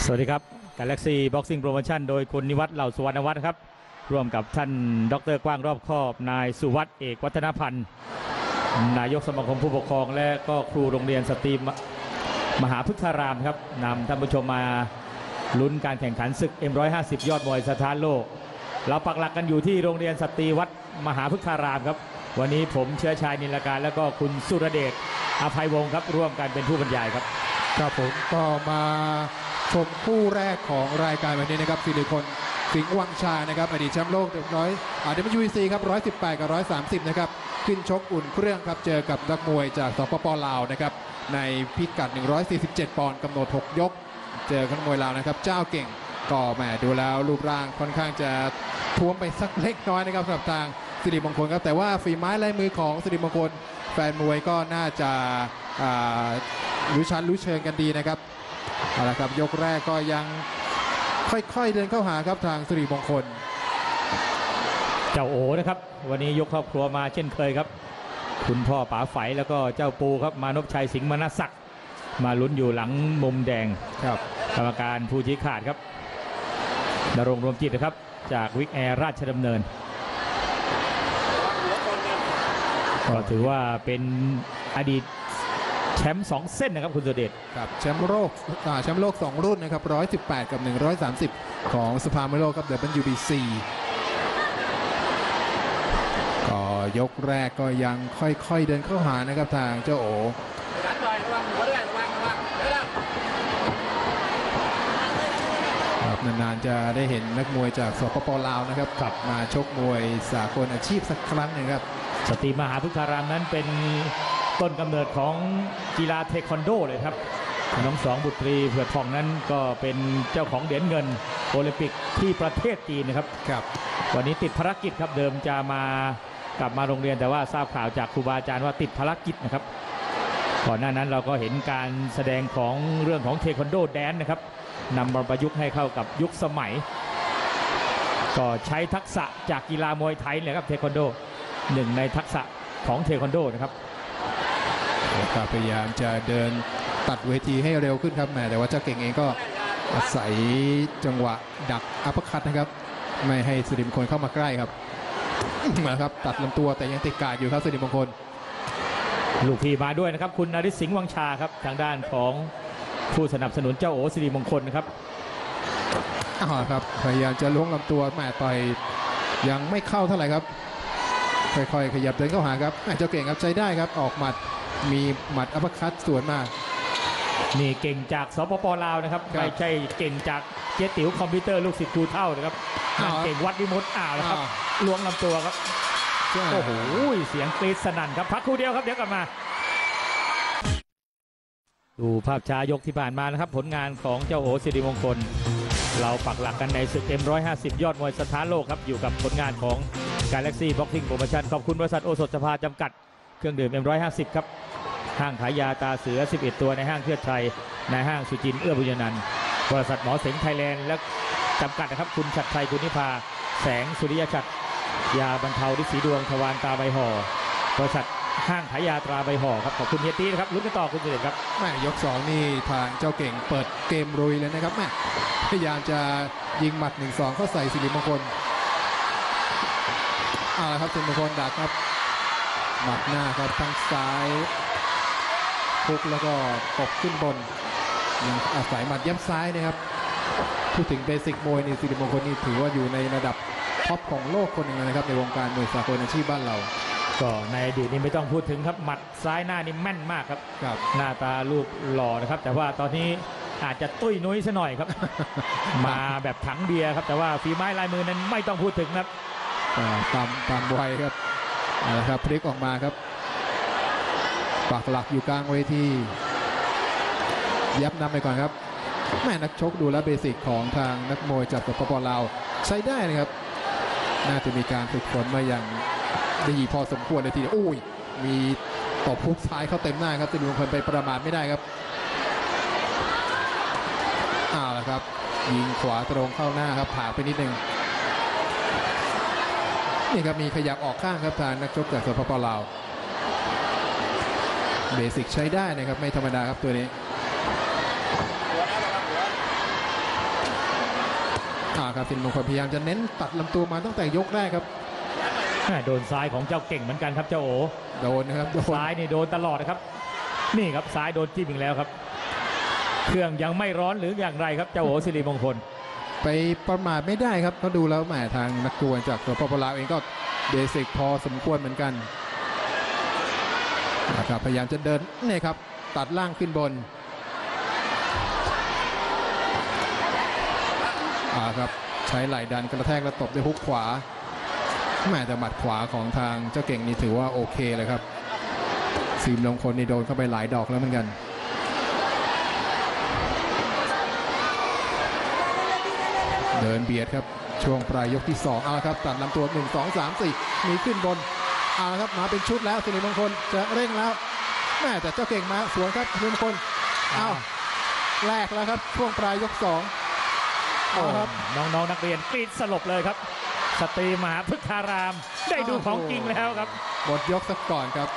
สวัสดีครับ Galaxy Boxing Promotion โดยคุณนิวัฒน์เหล่าสุวรรณวัฒน์ครับร่วมกับท่านดร.กว้างรอบคอบนายสุวัฒน์เอกวัฒนพันธ์นายกสมาคมผู้ปกครองและก็ครูโรงเรียนสตรีมหาพฤกษารามครับนำท่านผู้ชมมาลุ้นการแข่งขันศึก M150 ยอดมวยสถานโลกเราปักหลักกันอยู่ที่โรงเรียนสตรีวัดมหาพฤกษารามครับวันนี้ผมเชื้อชายนิลการและก็คุณสุรเดชอภัยวงศ์ครับร่วมกันเป็นผู้บรรยายครับครับผมก็มาชมคู่แรกของรายการวันนี้นะครับสิริพลสิงห์วังชานะครับอดีตแชมป์โลกWBC ครับ118กับ130นะครับขึ้นชกอุ่นเครื่องครับเจอกับนักมวยจากสปป.ลาวนะครับในพิกัด147ปอนด์กำหนด6ยกเจอนักมวยลาวนะครับเจ้าเก่งก็แหมดูแล้วรูปร่างค่อนข้างจะท้วมไปสักเล็กน้อยนะครับสำหรับทางสิริมงคลครับแต่ว่าฝีไม้ลายมือของสิริมงคลแฟนมวยก็น่าจะรู้ชั้นรู้เชิงกันดีนะครับเอาละครับยกแรกก็ยังค่อยๆเดินเข้าหาครับทางสิริมงคลเจ้าโอนะครับวันนี้ยกครอบครัวมาเช่นเคยครับคุณพ่อป๋าไฝแล้วก็เจ้าปูครับมานพชัยสิงห์มนศักดิ์มาลุ้นอยู่หลังมุมแดงครับกรรมการผู้ชี้ขาดครับณรงค์รวมจิตนะครับจากวิกแอร์ราชดำเนินก็ถือว่าเป็นอดีตแชมป์2เส้นนะครับคุณสุเดชครับแชมป์โลก2รุ่นนะครับ118กับ130ของสภามวยโลกครับ WBC ก็ยกแรกก็ยังค่อยๆเดินเข้าหานะครับทางเจ้าโอครับนานๆจะได้เห็นนักมวยจากสปป.ลาวนะครับกลับมาชกมวยสากลอาชีพสักครั้งหนึ่งครับสตรีมหาพฤกษารามนั้นเป็นต้นกำเนิดของกีฬาเทควันโดเลยครับน้องสองบุตรีเผือกทองนั้นก็เป็นเจ้าของเหรียญเงินโอลิมปิกที่ประเทศจีนนะครับครับวันนี้ติดภารกิจครับเดิมจะกลับมาโรงเรียนแต่ว่าทราบข่าวจากครูบาอาจารย์ว่าติดภารกิจนะครับก่อนหน้านั้นเราก็เห็นการแสดงของเรื่องของเทควันโดแดนนะครับนำมาประยุกต์ให้เข้ากับยุคสมัยก็ใช้ทักษะจากกีฬามวยไทยเลยครับเทควันโดหนึ่งในทักษะของเทควันโดนะครับพยายามจะเดินตัดเวทีให้เร็วขึ้นครับแต่ว่าเจ้าเก่งเองก็อาศัยจังหวะดักอัปเปอร์คัตนะครับไม่ให้สิริมงคลเข้ามาใกล้ครับมาครับตัดลำตัวแต่ยังติดกาดอยู่ครับสิริมงคลลูกพี่มาด้วยนะครับคุณนฤทธิ์สิงห์วังชาครับทางด้านของผู้สนับสนุนเจ้าโอสิริมงคลนะครับครับพยายามจะล้วงลำตัวแม่ต่อยยังไม่เข้าเท่าไหร่ครับค่อยๆขยับเดินเข้าหาครับเจ้าเก่งครับใช้ได้ครับออกหมัดมีหมัดอัปเปอร์คัตสวนมานี่เก่งจากสปป.ลาวนะครับไม่ใช่เก่งจากเจ๊ติ๋วคอมพิวเตอร์ลูกศิษย์ครูเท่านะครับเก่งวัดวิมุตต์นะครับล้วงลำตัวครับโอ้โหเสียงกรี๊ดสนั่นครับพักครู่เดียวครับเดี๋ยวกลับมาดูภาพช้ายกที่ผ่านมานะครับผลงานของเจ้าโอสิริมงคลเราปักหลักกันในศึก M150 ยอดมวยสถานโลกครับอยู่กับผลงานของ Galaxy Boxing Promotion ขอบคุณบริษัทโอสถสภาจำกัดเครื่องดื่ม M150 ครับห้างขายยาตาเสือ11ตัวในห้างเทือดชัยในห้างสุจินเอื้อบุญนันท์บริษัทหมอเสงไทยแลนด์และจำกัดนะครับคุณชัดชัยคุณนิพาแสงสุริยชัดยาบรรเทาฤทธิ์สีดวงทวารตาใบห่อบริษัทห้างขายยาตราใบห่อครับขอบคุณเฮียตี้นะครับลุ้นกันต่อคุณเสด็จครับแม่ยก2นี่ทางเจ้าเก่งเปิดเกมรุยเลยนะครับแม่พยายามจะยิงหมัด 1-2 เข้าใส่สิริมงคลครับสิริมงคลดักครับหมัดหน้าครับทางซ้ายพุกแล้วก็ตบขึ้นบนยังอาศัยหมัดยับซ้ายนะครับพูดถึงเบสิกมวยนี่สิริมงคลนี่ถือว่าอยู่ในระดับท็อปของโลกคนหนึ่งนะครับในวงการมวยสากลอาชีพบ้านเราก็ในอดีตนี้ไม่ต้องพูดถึงครับหมัดซ้ายหน้านี่แม่นมากครับหน้าตาลูกหล่อนะครับแต่ว่าตอนนี้อาจจะตุ้ยนุ้ยซะหน่อยครับ มาแบบถังเบียร์ครับแต่ว่าฝีไม้ลายมือนั้นไม่ต้องพูดถึงครับตามวัยครับนะครับพลิกออกมาครับปักหลักอยู่กลางเวทียับนำไปก่อนครับแม่นักชกดูแลเบสิกของทางนักมวยจากสปป.ลาวใช้ได้นะครับน่าจะมีการฝึกฝนมาอย่างดีพอสมควรเลยทีเดียวอุ้ยมีตบพุกซ้ายเข้าเต็มหน้าครับสิริมงคลไปประมาทไม่ได้ครับละครับยิงขวาตรงเข้าหน้าครับผ่าไปนิดนึงนี่ครับมีขยับออกข้างครับทางนักชกจากสปป.ลาวเบสิกใช้ได้นะครับไม่ธรรมดาครับตัวนี้ครับสิริมงคลพยายามจะเน้นตัดลำตัวมาตั้งแต่ยกแรกครับโดนซ้ายของเจ้าเก่งเหมือนกันครับเจ้าโอโดนนะครับโดนซ้ายนี่โดนตลอดนะครับนี่ครับซ้ายโดนจิ้มอีกแล้วครับเครื่องยังไม่ร้อนหรืออย่างไรครับเจ้าโอสิริมงคลไปประมาทไม่ได้ครับเขาดูแล้วแหมทางนักดวลจากตัวปปลาวเองก็เบสิกพอสมควรเหมือนกันนะครับพยายามจะเดินนี่ครับตัดล่างขึ้นบนครับใช้ไหล่ดันกระแทกและตบด้วยฮุกขวาแม่แต่หมัดขวาของทางเจ้าเก่งนี่ถือว่าโอเคเลยครับสิริมงคลนี่โดนเข้าไปหลายดอกแล้วเหมือนกันเดินเบียดครับช่วงปลายยกที่2เอาละครับตัดลำตัว1 2 3 4มีขึ้นบนเอาละครับมาเป็นชุดแล้วสิริมงคลจะเร่งแล้วแม่แต่เจ้าเก่งมาสวนครับสิริมงคลเอาแรกแล้วครับช่วงปลายยก2เอาครับน้องๆนักเรียนกรีดสลบเลยครับสตรีมหาพฤกษารามได้ดูของจริงแล้วครับหมดยกสักก่อนครับ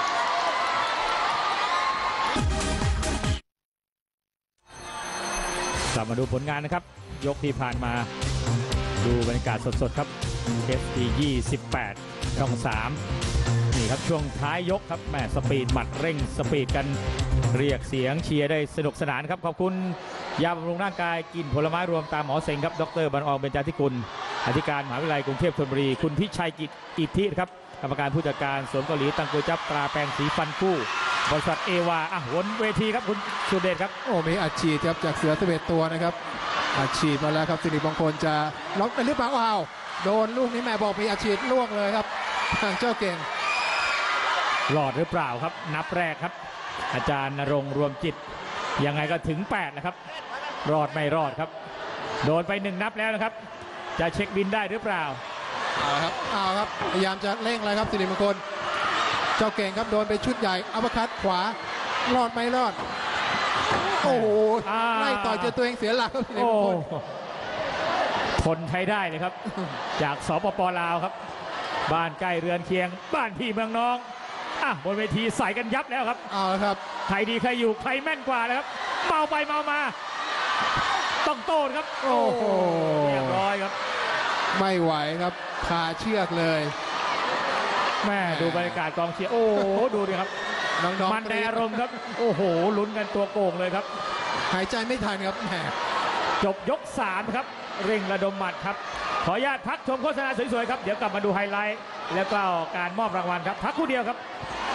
กลับมาดูผลงานนะครับยกที่ผ่านมาดูบรรยากาศสดๆครับ FT 28ช่อง3นี่ครับช่วงท้ายยกครับแม่สปีดหมัดเร่งสปีดกันเรียกเสียงเชียร์ได้สนุกสนานครับขอบคุณยาบำรุงร่างกายกินผลไม้รวมตามหมอเสงครับดร.บรรอองเบญจาธิกุลอธิการมหาวิทยาลัยกรุงเทพธนบุรีคุณพิชัยกิจอิทธิครับกรรมการผู้จัดการสวนเกาหลีตังกุยจับตราแปรงสีฟันคู่บริษัทเอวาวนเวทีครับคุณสุเดชครับโอ้มีอัดฉีดครับจากเสือ11ตัวนะครับอัดฉีดมาแล้วครับสิริมงคลจะล็อกเป็นหรือเปล่าอ้าวโดนลูกนี้แม่บอกมีอัดฉีดล่วงเลยครับทางเจ้าเก่งหลอดหรือเปล่าครับนับแรกครับอาจารย์ณรงค์รวมจิตยังไงก็ถึง8นะครับรอดไม่รอดครับโดนไป1นับแล้วนะครับจะเช็คบินได้หรือเปล่าเอาครับพยายามจะเร่งเลยครับสิริมงคลเจ้าเก่งครับโดนไปชุดใหญ่อัปเปอร์คัตขวารอดไม่รอดโอ้โหไล่ต่อยเจอตัวเองเสียหลักครับสิริมงคลทนใช้ได้เลยครับจากสปป.ลาวครับบ้านใกล้เรือนเคียงบ้านพี่เมืองน้องบนเวทีใส่กันยับแล้วครับเอาละครับใครดีใครอยู่ใครแม่นกว่าเลยครับเมาไปเมามาต้องโต้ครับโอ้โหเรียบร้อยครับไม่ไหวครับคาเชือกเลยแม่ดูบรรยากาศกองเชียร์โอ้โหดูดิครับน้องๆมันในอารมณ์ครับโอ้โหลุ้นกันตัวโก่งเลยครับหายใจไม่ทันครับแหมจบยก3ครับเร่งระดมหมัดครับขออนุญาตพักชมโฆษณาสวยๆครับเดี๋ยวกลับมาดูไฮไลท์แล้วก็การมอบรางวัลครับพักคู่เดียวครับ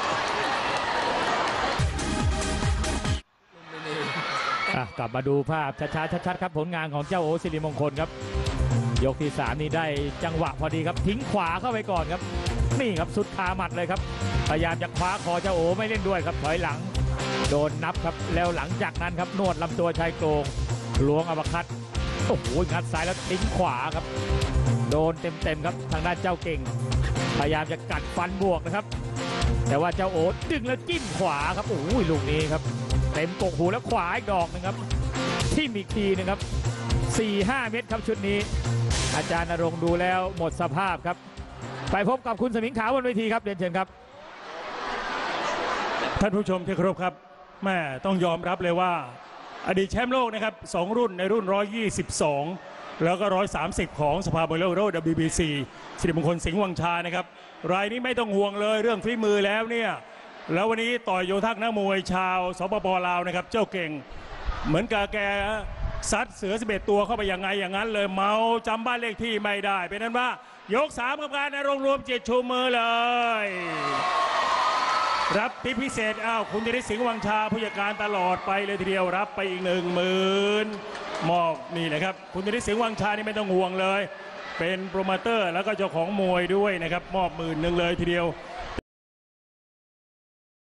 กลับมาดูภาพช้าๆชัดๆครับผลงานของเจ้าโอสิริมงคลครับยกที่3นี่ได้จังหวะพอดีครับทิ้งขวาเข้าไปก่อนครับนี่ครับสุดคาหมัดเลยครับพยายามจะคว้าคอเจ้าโอไม่เล่นด้วยครับถอยหลังโดนนับครับแล้วหลังจากนั้นครับนวดลำตัวชายโครงล้วงอัปเปอร์คัตโอ้โหงัดซ้ายแล้วทิ้งขวาครับโดนเต็มๆครับทางด้านเจ้าเก่งพยายามจะกัดฟันบวกนะครับแต่ว่าเจ้าโอ๊ตดึงแล้วจิ้มขวาครับโอ้ยลูกนี้ครับเต็มกกหูแล้วขวาอีกดอกนึงครับที่มีทีนึงครับ 4-5 เม็ดครับชุดนี้อาจารย์ณรงค์ดูแล้วหมดสภาพครับไปพบกับคุณสมิงขาวบนเวทีครับเรียนเชิญครับท่านผู้ชมที่เคารพครับแม่ต้องยอมรับเลยว่าอดีตแชมป์โลกนะครับ2รุ่นในรุ่น122แล้วก็130ของสภาบอลโลก WBC สิริมงคลสิงห์วังชานะครับรายนี้ไม่ต้องห่วงเลยเรื่องฝีมือแล้วเนี่ยแล้ววันนี้ต่อยโยทักนักมวยชาวสปป.ลาวนะครับเจ้าเก่งเหมือนกับแกซัดเสือ11ตัวเข้าไปยังไงอย่างนั้นเลยเมาจำบ้านเลขที่ไม่ได้เป็นนั้นว่ายก3กับการในโรงรวมจิตชูมือเลยรับที่พิเศษคุณธนิตสิงห์วังชาผู้จัดการตลอดไปเลยทีเดียวรับไปอีก10,000มอบนี่แหละครับคุณธนิตสิงห์วังชานี่ไม่ต้องห่วงเลยเป็นโปรโมเตอร์แล้วก็เจ้าของมวยด้วยนะครับมอบ10,000เลยทีเดียว